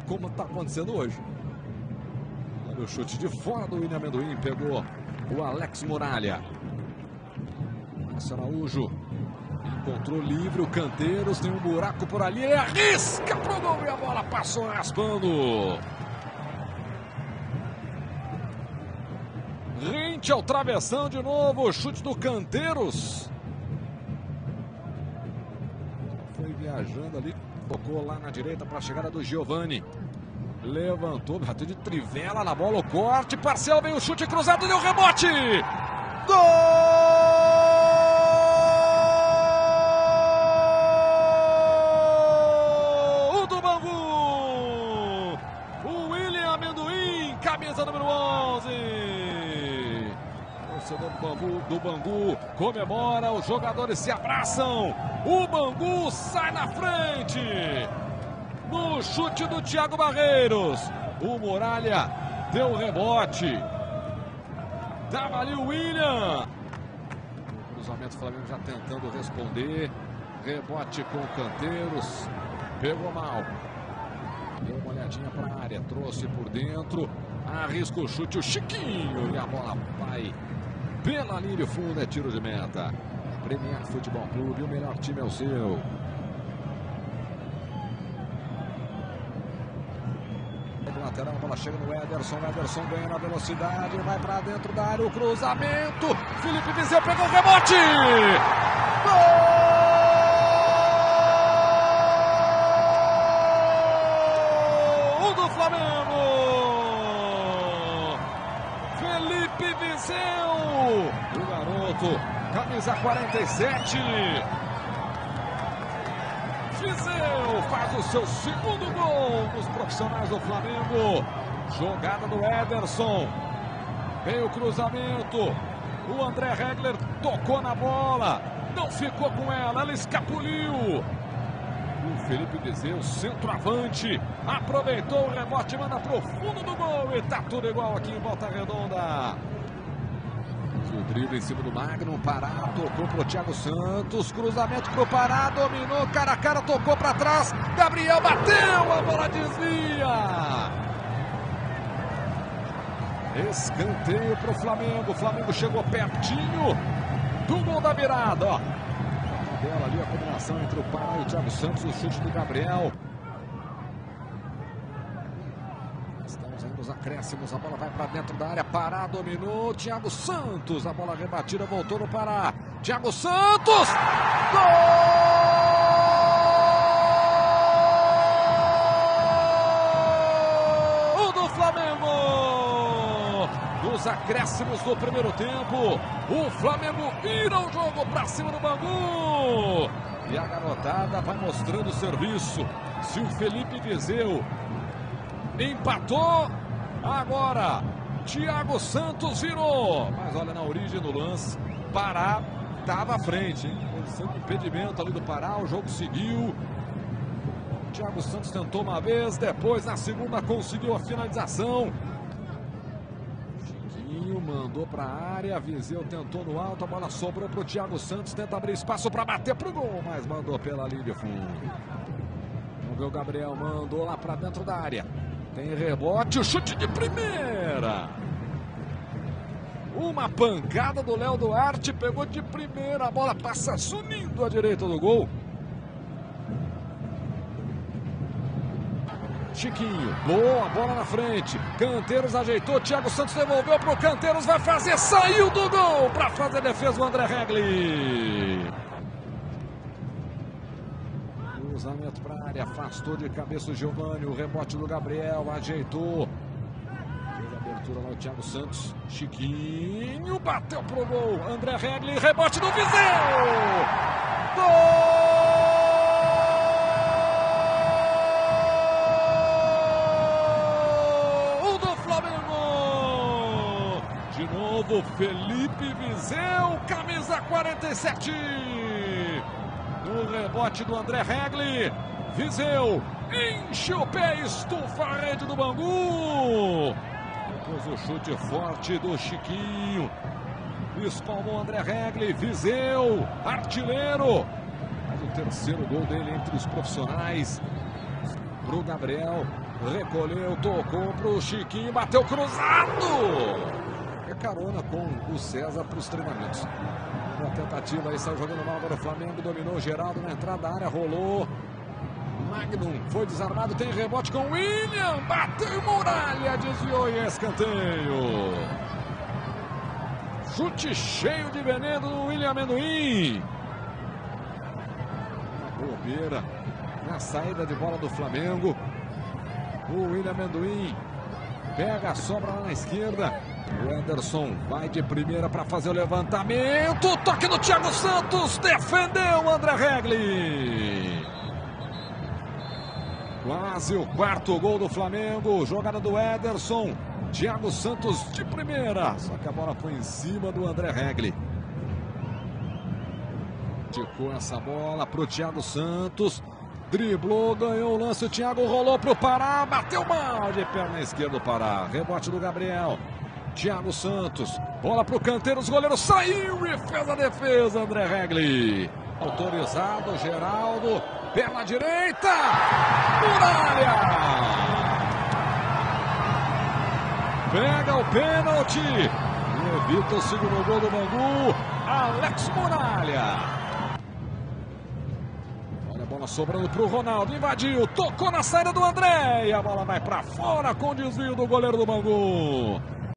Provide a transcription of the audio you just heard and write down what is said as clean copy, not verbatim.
como está acontecendo hoje. Olha o chute de fora do William Amendoim, pegou o Alex Muralha. Márcio Araújo encontrou livre o Canteiros, tem um buraco por ali, ele arrisca pro gol e a bola passou raspando. Rente ao travessão de novo, o chute do Canteiros. Foi viajando ali, tocou lá na direita para a chegada do Giovani. Levantou, bateu de trivela na bola, o corte, parcial, vem o chute cruzado, deu rebote. Gol do Bangu! O William Amendoim, camisa número 11. Torcedor do Bangu comemora, os jogadores se abraçam. O Bangu sai na frente. No chute do Thiago Barreiros, o Muralha deu o rebote. Tava ali o William. O cruzamento, o Flamengo já tentando responder. Rebote com o Canteiros. Pegou mal. Deu uma olhadinha para a área, trouxe por dentro. Arrisca o chute, o Chiquinho. E a bola vai pela linha de fundo, é tiro de meta. Premier Futebol Clube, o melhor time é o seu. Lateral, a bola chega no Ederson, o Ederson ganha na velocidade, vai para dentro da área, o cruzamento, Felipe Viseu pegou o rebote! Gol do Flamengo! Felipe Viseu, o garoto, camisa 47. Viseu faz o seu segundo gol nos profissionais do Flamengo. Jogada do Ederson. Veio o cruzamento. O André Regler tocou na bola. Não ficou com ela, ela escapuliu. O Felipe Viseu, centroavante, aproveitou o rebote, manda pro fundo do gol. E tá tudo igual aqui em Volta Redonda. O drible em cima do Magno, Pará, tocou pro Thiago Santos, cruzamento pro Pará, dominou, cara a cara, tocou para trás, Gabriel bateu, a bola desvia. Escanteio pro Flamengo, o Flamengo chegou pertinho do gol da virada, ó. Dela ali a combinação entre o Pará e o Thiago Santos, o chute do Gabriel. Estamos aí nos acréscimos, a bola vai para dentro da área, Pará dominou, Thiago Santos, a bola rebatida, voltou no Pará, Thiago Santos, gol do Flamengo! Nos acréscimos do primeiro tempo, o Flamengo vira o jogo para cima do Bangu, e a garotada vai mostrando o serviço. Se o Felipe Viseu empatou, agora Thiago Santos virou, mas olha na origem do lance, Pará estava à frente, hein? Posição de impedimento ali do Pará, o jogo seguiu. Thiago Santos tentou uma vez, depois na segunda conseguiu a finalização. Chiquinho mandou para a área, Viseu tentou no alto, a bola sobrou para o Thiago Santos, tenta abrir espaço para bater pro gol, mas mandou pela linha de fundo. Vamos ver, o Gabriel mandou lá para dentro da área. Tem rebote, o chute de primeira. Uma pancada do Léo Duarte, pegou de primeira, a bola passa sumindo à direita do gol. Chiquinho, boa, bola na frente. Canteiros ajeitou, Thiago Santos devolveu para o Canteiros, vai fazer, saiu do gol para fazer a defesa do André Regli. Cruzamento para a área, afastou de cabeça o Giovani, o rebote do Gabriel, ajeitou. Fez a abertura lá o Thiago Santos, Chiquinho, bateu pro gol, André Regli, rebote do Viseu! Gol do Flamengo! De novo, Felipe Viseu, camisa 47. No rebote do André Regli, Viseu enche o pé, estufa a rede do Bangu. Depois o chute forte do Chiquinho. Espalmou o André Regli, Viseu, artilheiro. Faz o terceiro gol dele entre os profissionais. Pro Gabriel. Recolheu, tocou pro Chiquinho, bateu cruzado. É carona com o César para os treinamentos. Uma tentativa aí, saiu jogando mal para o Flamengo, dominou o Geraldo na entrada da área, rolou. Magnum foi desarmado, tem rebote com William, bateu Muralha, desviou e escanteio. Chute cheio de veneno do William Amendoim. Uma bobeira na saída de bola do Flamengo. O William Amendoim pega a sobra lá na esquerda. O Ederson vai de primeira para fazer o levantamento. Toque do Thiago Santos. Defendeu o André Regli. Quase o quarto gol do Flamengo. Jogada do Ederson. Thiago Santos de primeira. Só que a bola foi em cima do André Regli. Ticou essa bola para o Thiago Santos. Driblou, ganhou o lance. O Thiago rolou para o Pará. Bateu mal de perna esquerda o Pará. Rebote do Gabriel. Thiago Santos, bola para o canteiro, os goleiros saiu e fez a defesa, André Regli. Autorizado, Geraldo, perna direita, Muralha. Pega o pênalti e evita o segundo gol do Bangu, Alex Muralha. Olha a bola sobrando para o Ronaldo, invadiu, tocou na saída do André e a bola vai para fora com o desvio do goleiro do Bangu.